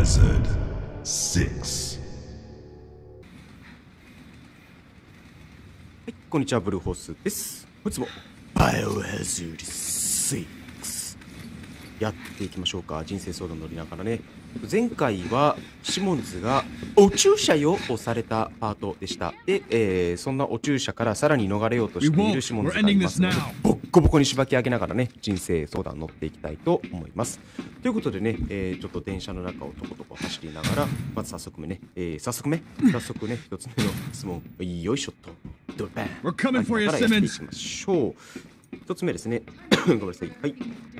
Biohazard 6。 はい、こんにちは、ブルーホースです。本日もバイオハザード6やっていきましょうか。人生相談乗りながらね。前回はシモンズがお注射よをされたパートでした。で、そんなお注射からさらに逃れようとしているシモンズがいますので、ボッコボコにしばき上げながらね、人生相談乗っていきたいと思います。ということでね、ちょっと電車の中をとことこ走りながら、まず早速ね、一つ目の質問、よいしょっと。ドバーン。やっていきましょう。一つ目ですね。ごめんなさい。はい。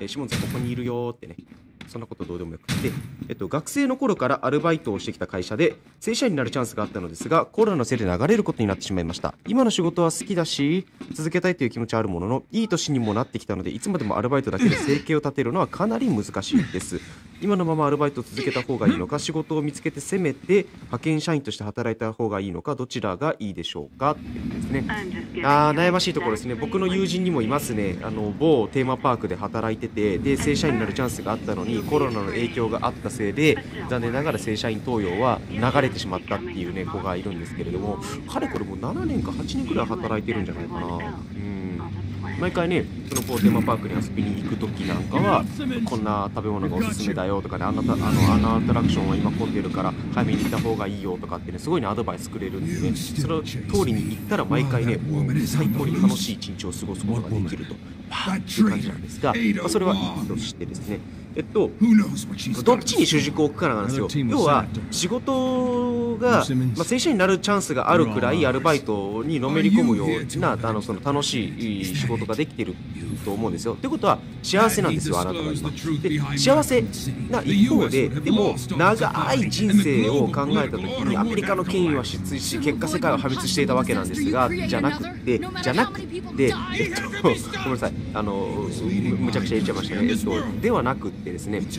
シモンズここにいるよーってね。そんなことどうでもよくて、学生の頃からアルバイトをしてきた会社で正社員になるチャンスがあったのですが、コロナのせいで流れることになってしまいました。今の仕事は好きだし続けたいという気持ちはあるものの、いい年にもなってきたので、いつまでもアルバイトだけで生計を立てるのはかなり難しいです。今のままアルバイトを続けた方がいいのか、仕事を見つけてせめて派遣社員として働いた方がいいのか、どちらがいいでしょうかっていうことですね。悩ましいところですね。僕の友人にもいますね。某テーマパークで働いてて、で正社員になるチャンスがあったのに、コロナの影響があったせいで残念ながら正社員登用は流れてしまったっていうね子がいるんですけれども、かれこれもう7年か8年くらい働いてるんじゃないかな。毎回ね、そのテーマパークに遊びに行く時なんかは、こんな食べ物がおすすめだよとかね、あのアトラクションは今混んでるから早めに行った方がいいよとかってね、すごいねアドバイスくれるんでね、その通りに行ったら毎回ね、もう最高に楽しい一日を過ごすことができるという感じなんですが、それはいいとしてですね、どっちに主軸を置くかなんですよ。要は仕事が、正社員になるチャンスがあるくらいアルバイトにのめり込むようなその楽しい仕事ができてると思うんですよ。ということは幸せなんですよ、あなたは今。で幸せな一方で、でも長い人生を考えた時にアメリカの権威は失墜し、結果世界は破滅していたわけなんですが、じゃなくてごめんなさい、むちゃくちゃ言っちゃいましたね。ではなくてですね、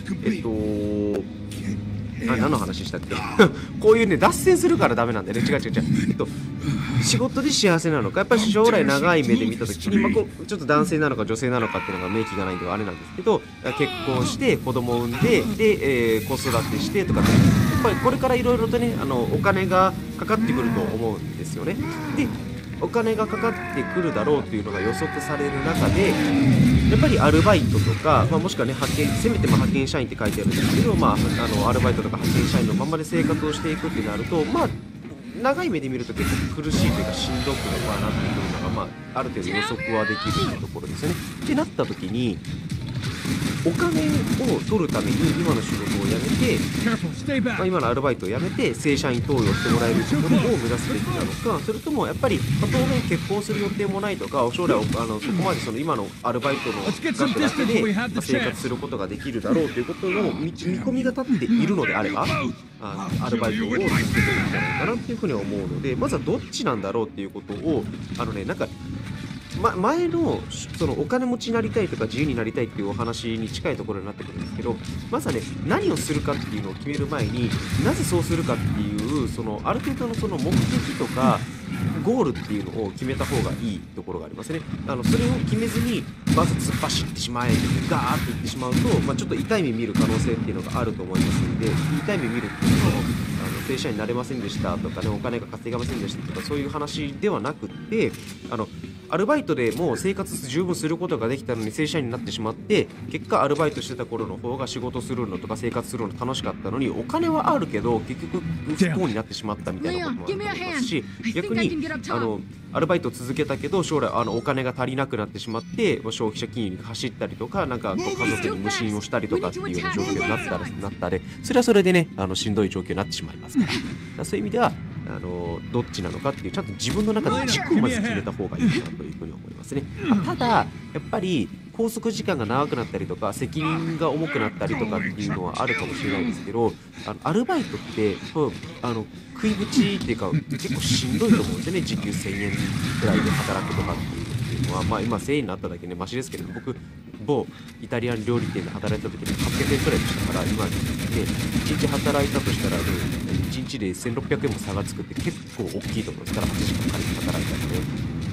何の話したっけこういうね脱線するからダメなんだよね。違う、仕事で幸せなのか、やっぱり将来長い目で見た時に、ちょっと男性なのか女性なのかっていうのが明記がないんであれなんですけど、結婚して子供を産んで、子育てしてとかね、やっぱりこれからいろいろとねお金がかかってくると思うんですよね。でお金がかかってくるだろうというのが予測される中で、やっぱりアルバイトとか、もしくはねせめて派遣社員って書いてあるんですけど、アルバイトとか派遣社員のままで生活をしていくってなると、長い目で見ると結構苦しいというかしんどくなってくるのが、ある程度予測はできるところですよね。ってなった時に、お金を取るために今の仕事を辞めて、今のアルバイトを辞めて正社員登用してもらえるところを目指すべきなのか、それともやっぱり、当面結婚する予定もないとか、将来そこまで今のアルバイトの額だけで生活することができるだろうということの見込みが立っているのであれば、アルバイトを続けてるんじゃないかなっていうふうに思うので、まずはどっちなんだろうっていうことを前のそのお金持ちになりたいとか自由になりたいっていうお話に近いところになってくるんですけど、まずはね何をするかっていうのを決める前に、なぜそうするかっていうある程度のその目的とかゴールっていうのを決めた方がいいところがありますね。それを決めずにまず突っ走ってしまえってガーッといってしまうと、ちょっと痛い目見る可能性っていうのがあると思いますので、痛い目見るっていうのを正社員になれませんでしたとかね、お金が稼げませんでしたとか、そういう話ではなくって、アルバイトでもう生活十分することができたのに正社員になってしまって、結果アルバイトしてた頃の方が仕事するのとか生活するの楽しかったのに、お金はあるけど結局不幸になってしまったみたいなこともありますし、逆にアルバイト続けたけど将来お金が足りなくなってしまって消費者金融に走ったりとか、家族に無心をしたりとかっていうような状況になったで、それはそれでねしんどい状況になってしまいますから、そういう意味ではどっちなのかっていう、ちゃんと自分の中で軸をまず決めた方がいいかなというふうに思いますね。ただやっぱり拘束時間が長くなったりとか責任が重くなったりとかっていうのはあるかもしれないですけど、アルバイトって食いぶちっていうか結構しんどいと思うんですよね。時給1000円くらいで働くとかっていうのは、今1000円になっただけねマシですけれども、僕某イタリアン料理店で働いた時に800円くらいでしたから、今ね1日働いたとしたらね1日で1600円も差がつくって結構大きいと思いますから、8時間借りて働いたらね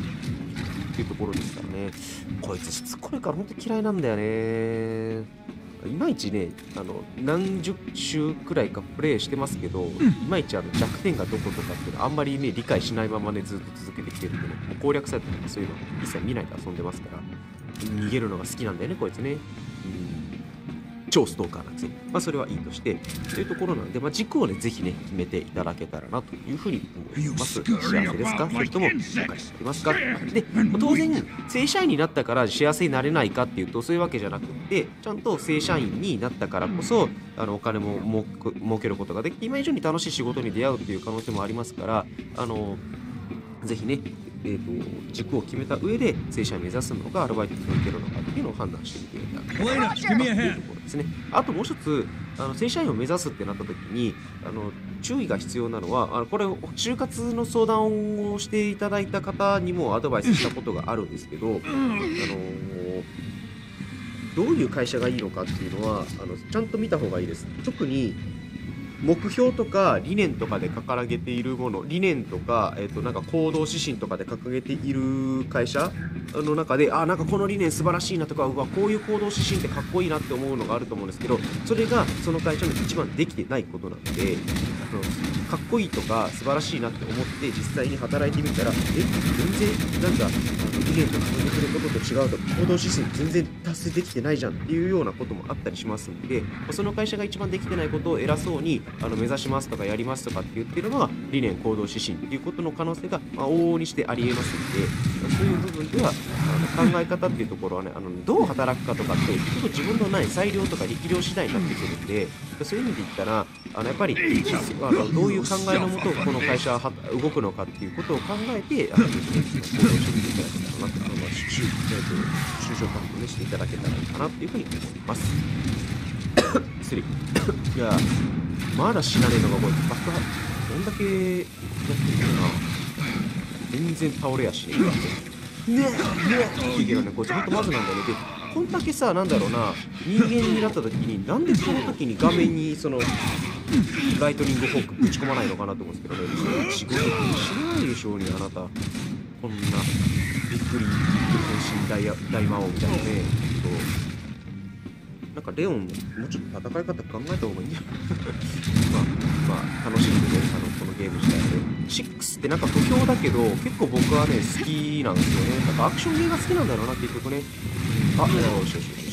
っていうところですからね。こいつしつこいから本当嫌いなんだよね。 いまいちね、何十週くらいかプレイしてますけど、いまいち弱点がどことかっていうのはあんまりね、理解しないままね、ずっと続けてきてるんでね、もう攻略サイトとかそういうの一切見ないで遊んでますから、逃げるのが好きなんだよね、こいつね。超ストーカーなんですよ。それはいいとして、というところなので、軸をね、ぜひね、決めていただけたらなというふうに思います。幸せですか？それとも、後悔していますか？で、当然、正社員になったから幸せになれないかっていうと、そういうわけじゃなくって、ちゃんと正社員になったからこそ、お金も儲けることができて、今以上に楽しい仕事に出会うっていう可能性もありますから、ぜひね、軸を決めた上で正社員目指すのかアルバイトに続けるのかっていうのを判断してみていただけたらというところですね。あともう一つ、正社員を目指すってなった時に注意が必要なのは、これ就活の相談をしていただいた方にもアドバイスしたことがあるんですけど、どういう会社がいいのかっていうのはちゃんと見た方がいいです。特に目標とか理念とかで掲げているもの、理念とか、なんか行動指針とかで掲げている会社の中で、なんかこの理念素晴らしいなとか、うわ、こういう行動指針ってかっこいいなって思うのがあると思うんですけど、それがその会社の一番できてないことなので、かっこいいとか素晴らしいなって思って実際に働いてみたら、全然なんか理念と掲げてることと違うと、行動指針全然達成できてないじゃんっていうようなこともあったりしますので、その会社が一番できてないことを偉そうに目指しますとかやりますとかって言ってるのは理念行動指針っていうことの可能性が往々にしてありえますので、そういう部分では考え方っていうところはね、どう働くかとかって結局自分のない裁量とか力量次第になってくるんで、そういう意味で言ったらやっぱりどういう考えのもとこの会社は動くのかっていうことを考えて行動してみていただけたらなと、就職活動ねしていただけたらいいかなっていうふうに思います。失礼。いやまだ死なねえのがこれ爆破どんだけやってるかな。全然倒れやしねえねえっていうけどね、こいつほんとマジなんだよね。でこんだけさ、なんだろうな、人間になった時になんでその時に画面にそのライトニングフォークぶち込まないのかなと思うんですけどね、仕事ってしないでしょうに、あなたこんなびっくり変身大魔王みたいなね。なんかレオンもうちょっと戦い方考えた方がいいんじゃない楽しんでね、このゲーム自体で。6ってなんか不評だけど、結構僕はね、好きなんですよね。なんかアクションゲーが好きなんだろうな、結局ね。よし。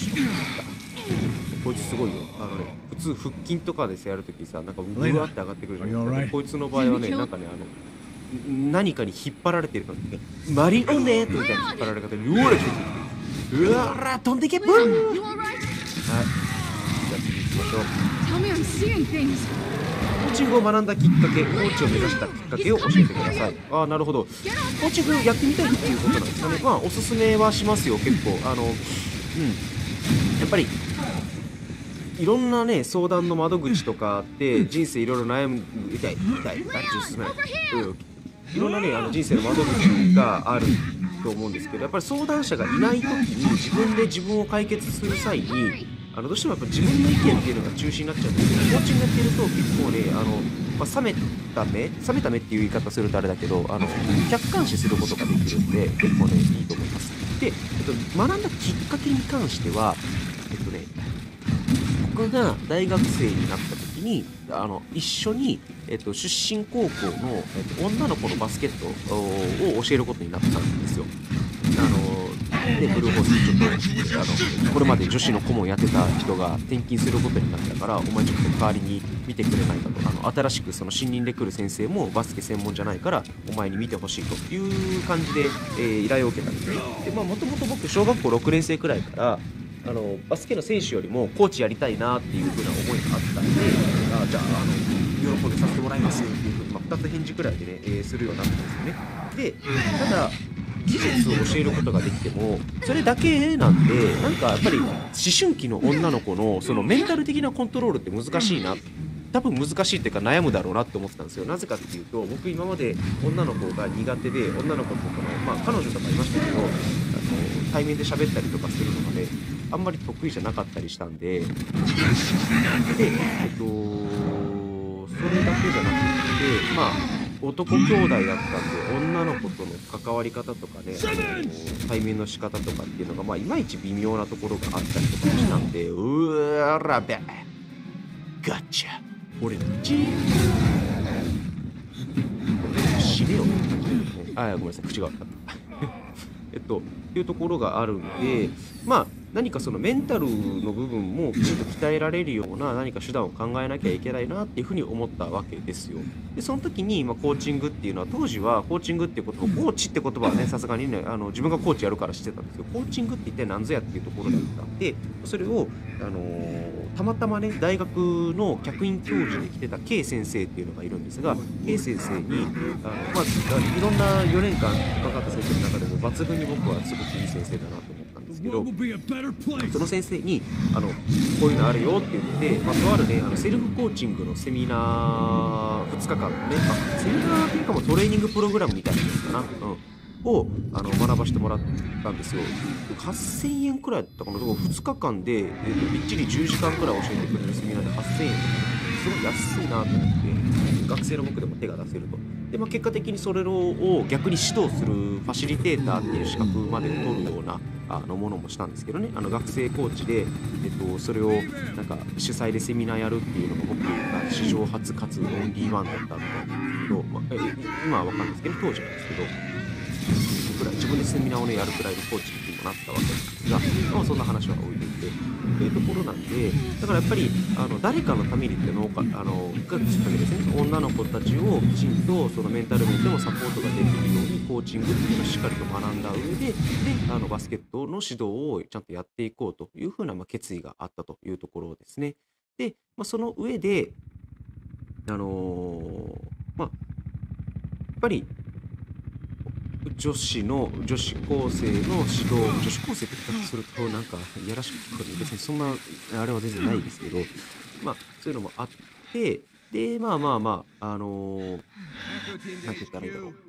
こいつすごいよ。普通腹筋とかでさやるときさ、なんかうわって上がってくるじゃないですか。こいつの場合はね、なんかね、何かに引っ張られてる感じで、マリオネットみたいな引っ張られ方で、うわら飛んでけブーン。はい。じゃあ次行きましょう。コーチングを学んだきっかけ、コーチを目指したきっかけを教えてください。なるほど。コーチングやってみたいっていうことなんですかね。おすすめはしますよ、結構。やっぱり、いろんなね、相談の窓口とかあって、人生いろいろ悩む、痛い、進めない。いろんなね、人生の窓口があると思うんですけど、やっぱり相談者がいないときに自分で自分を解決する際に、どうしてもやっぱ自分の意見っていうのが中心になっちゃうんですけど、コーチングやってると結構ね、冷めた目っていう言い方するとあれだけど、客観視することができるんで、結構ね、いいと思います。で、学んだきっかけに関しては、僕が大学生になった時に一緒に、出身高校の、女の子のバスケットを教えることになったんですよ。でブルーホースにちょっとこれまで女子の顧問やってた人が転勤することになったから、お前ちょっと代わりに見てくれないかと、新しくその新任で来る先生もバスケ専門じゃないからお前に見てほしいという感じで、依頼を受けたんですね。でもともと僕小学校6年生くらいからバスケの選手よりもコーチやりたいなっていう風な思いがあったんで、じゃあ喜んでさせてもらいますっていう風に、2つ返事くらいでね、するようになったんですよね。でただ技術を教えることができてもそれだけなんで、なんかやっぱり思春期の女の子のそのメンタル的なコントロールって難しいな、多分難しいっていうか悩むだろうなって思ってたんですよ。なぜかっていうと、僕今まで女の子が苦手で、女の子と彼女とかいましたけど、対面で喋ったりとかするのがね、あんまり得意じゃなかったりしたんで、それだけじゃなくて、 男兄弟だったんで、女の子との関わり方とかね、対面の仕方とかっていうのが、まあ、いまいち微妙なところがあったりとかしたんで、らべ、ガチャ、俺のチーム、締めようって感じだよね。ごめんなさい、口が悪かった。っていうところがあるんで、まあ、何かそのメンタルの部分もきちんと鍛えられるような何か手段を考えなきゃいけないなっていうふうに思ったわけですよ。で、その時に、コーチングっていうのは、当時はコーチングっていう言葉、コーチって言葉はね、さすがにね、自分がコーチやるから知ってたんですけど、コーチングって一体何ぞやっていうところだったんで、それを、たまたまね、大学の客員教授で来てた K 先生っていうのがいるんですが、K 先生に、いろんな4年間関わった先生の中でも抜群に僕はすごくいい先生だなと思ったんですけど、その先生にこういうのあるよって言って、とあるね、セルフコーチングのセミナー2日間のね、セミナーというかもトレーニングプログラムみたいなやつかな、を学ばせてもらったんですよ。8000円くらいだったかな。2日間で、びっちり10時間くらい教えてくれるセミナーで8000円すごい安いなと思って、学生の僕でも手が出せると。で、結果的にそれを逆に指導するファシリテーターっていう資格まで取るようなものもしたんですけどね、学生コーチで、それをなんか主催でセミナーやるっていうのが僕が史上初かつオンリーワンだったみたいなんですけど、今は分かんないですけど、当時なんですけど、自分でセミナーをねやるくらいのコーチにもなったわけなんですが、そんな話は置いていてというところなんで、だからやっぱり誰かのためにっていうのをがきっかけですね、女の子たちをきちんとそのメンタル面でもサポートができるようにコーチングっていうのをしっかりと学んだ上で、バスケットの指導をちゃんとやっていこうというふうな決意があったというところですね。で、その上でやっぱり女子高生の指導、女子高生って比較するとなんかいやらしくて、別にそんなあれは全然ないですけど、そういうのもあって、で、なんて言ったらいいんだろう。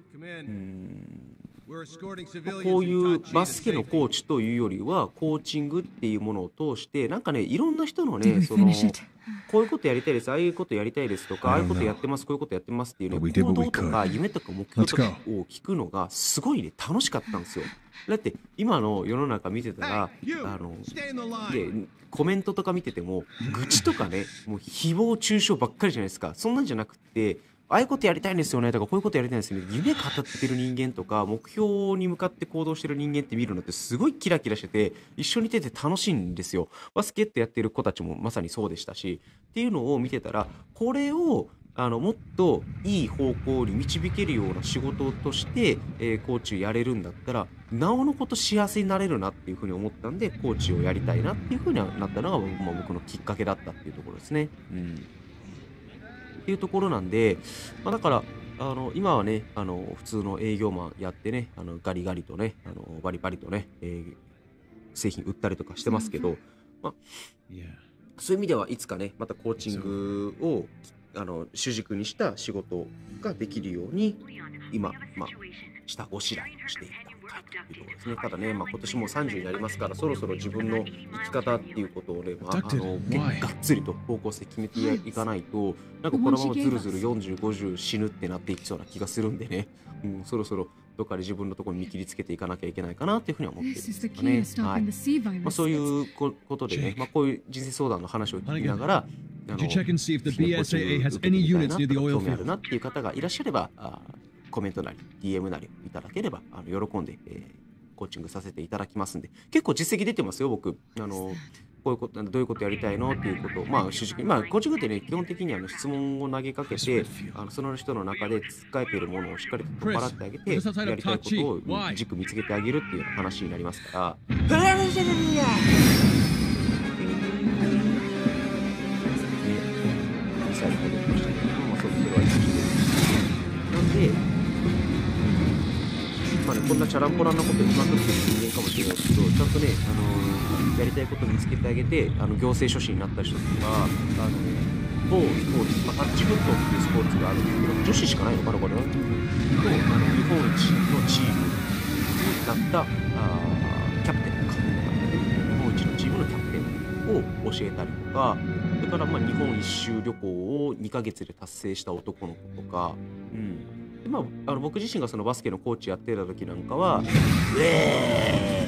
こういうバスケのコーチというよりは、コーチングっていうものを通して、なんかね、いろんな人のね、こういうことやりたいです、ああいうことやりたいですとか、ああいうことやってます、こういうことやってますっていうね、行動とか夢とか目標とかを聞くのがすごいね、楽しかったんですよ。だって今の世の中見てたら、コメントとか見てても、愚痴とかね、もう誹謗中傷ばっかりじゃないですか。そんなんじゃなくて、ああいうことやりたいんですよねとか、こういうことやりたいんですよね。夢語ってる人間とか、目標に向かって行動してる人間って見るのってすごいキラキラしてて、一緒にいてて楽しいんですよ。バスケットやってる子たちもまさにそうでしたし、っていうのを見てたら、これをもっといい方向に導けるような仕事として、コーチをやれるんだったら、なおのこと幸せになれるなっていうふうに思ったんで、コーチをやりたいなっていうふうになったのが、僕のきっかけだったっていうところですね。っていうところなんで、だから今はね普通の営業マンやってねガリガリとねバリバリとね、製品売ったりとかしてますけど、そういう意味ではいつかねまたコーチングを主軸にした仕事ができるように今下ごしらえをしていったというところですね。ただね、今年も30になりますから、そろそろ自分の生き方っていうことをね、結構がっつりと方向性決めていかないと、なんかこのままずるずる40、50死ぬってなっていきそうな気がするんでね、そろそろどっかで自分のところに見切りつけていかなきゃいけないかなっていうふうには思ってるんですかね。そういうことでね、こういう人生相談の話を聞きながら、興味あるなっていう方がいらっしゃれば、コメントなり DM なりいただければ喜んで、コーチングさせていただきますんで、結構実績出てますよ僕。こういうことどういうことやりたいのっていうことを主軸にコーチングってね基本的に質問を投げかけてその人の中で使えているものをしっかりと取っ払ってあげてやりたいことを軸見つけてあげるっていうような話になりますから。ミサイルが出てきましたけど、それは一時でなんで。こんなチャランポランなこと言いまくってる人間かもしれないですけど、ちゃんとね、やりたいことを見つけてあげて、行政書士になった人とか、某スポーツ、タッチフットっていうスポーツがあるんですけど、女子しかないのかな、これは。と、日本一のチームになったキャプテンとか、日本一のチームのキャプテンを教えたりとか、それから日本一周旅行を2ヶ月で達成した男の子とか、 で僕自身がそのバスケのコーチやってた時なんかは、ウェー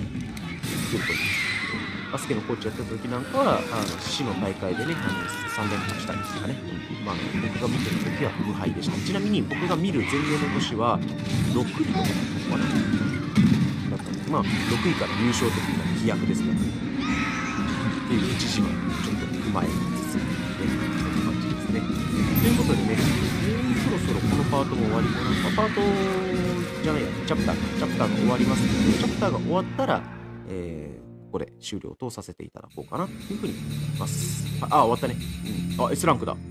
バスケのコーチやってた時なんかは、市の大会でね、3連覇したりとかね、僕が見てる時は無敗でした。ちなみに僕が見る前年の年は、6位とかだったかな。だったんで、6位から優勝というのは飛躍ですね。っていう一時はちょっと踏まえつつね、そんな感じですね。ということでね、そろそろこのパートも終わりかな。パートじゃないや、チャプターが終わりますので、チャプターが終わったら、ここで終了とさせていただこうかなというふうに思います。終わったね。S ランクだ。よかった。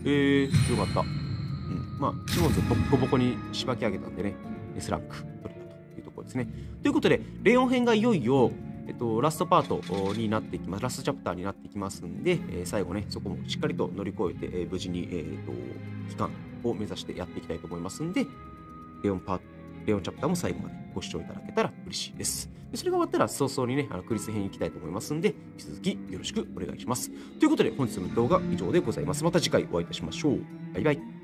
シモンズボコボコにしばき上げたんでね、S ランク取れたというところですね。ということで、レオン編がいよいよ、ラストパートになっていきます。ラストチャプターになっていきますんで、最後ね、そこもしっかりと乗り越えて、無事に、期間を目指してやっていきたいと思いますんで、レオンチャプターも最後までご視聴いただけたら嬉しいです。でそれが終わったら早々にね、クリス編行きたいと思いますんで、引き続きよろしくお願いします。ということで、本日の動画は以上でございます。また次回お会いいたしましょう。バイバイ。